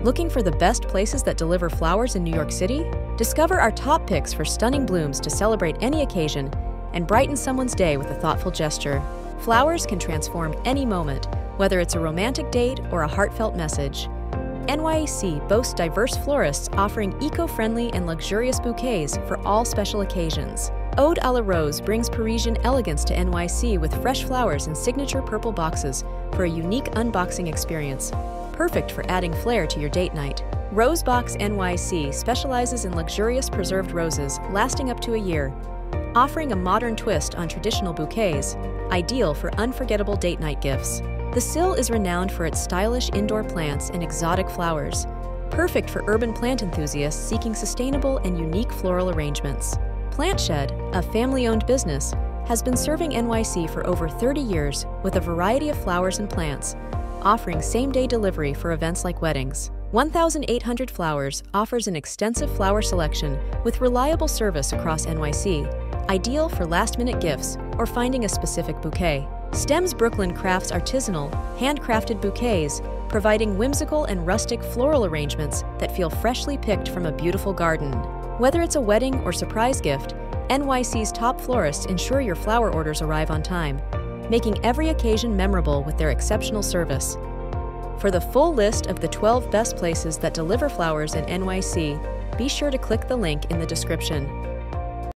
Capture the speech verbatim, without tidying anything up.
Looking for the best places that deliver flowers in New York City? Discover our top picks for stunning blooms to celebrate any occasion and brighten someone's day with a thoughtful gesture. Flowers can transform any moment, whether it's a romantic date or a heartfelt message. N Y C boasts diverse florists offering eco-friendly and luxurious bouquets for all special occasions. Ode à la Rose brings Parisian elegance to N Y C with fresh flowers in signature purple boxes for a unique unboxing experience, perfect for adding flair to your date night. Rosebox N Y C specializes in luxurious preserved roses lasting up to a year, offering a modern twist on traditional bouquets, ideal for unforgettable date night gifts. The Sill is renowned for its stylish indoor plants and exotic flowers, perfect for urban plant enthusiasts seeking sustainable and unique floral arrangements. Plant Shed, a family-owned business, has been serving N Y C for over thirty years with a variety of flowers and plants, offering same-day delivery for events like weddings. one thousand eight hundred Flowers offers an extensive flower selection with reliable service across N Y C, ideal for last-minute gifts or finding a specific bouquet. Stems Brooklyn crafts artisanal, handcrafted bouquets, providing whimsical and rustic floral arrangements that feel freshly picked from a beautiful garden. Whether it's a wedding or surprise gift, N Y C's top florists ensure your flower orders arrive on time, making every occasion memorable with their exceptional service. For the full list of the twelve best places that deliver flowers in N Y C, be sure to click the link in the description.